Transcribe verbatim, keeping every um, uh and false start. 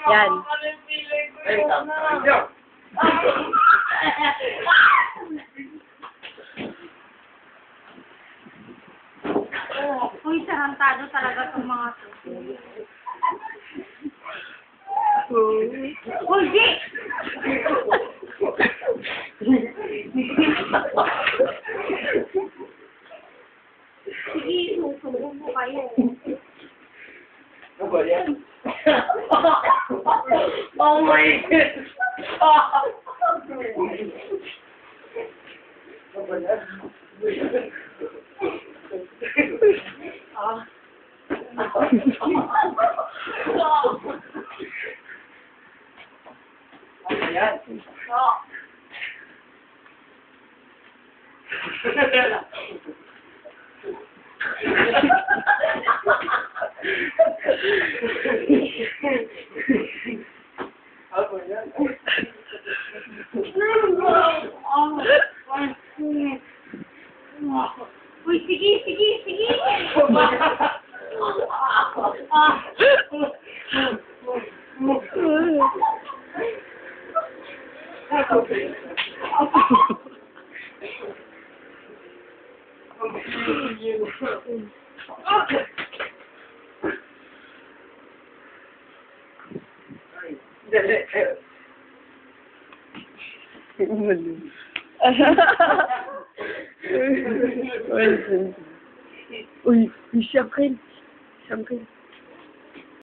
Yan. Uy, sarantado talaga itong mga to. Uy, di! Sige, susubo mo kayo. Ano ba yan? Oh my God! Ano ba yan? Ah. Ano yan? Oh. Ano ba yan? Uy, sige, sige, sige! Uy, siyangkin. Siyangkin.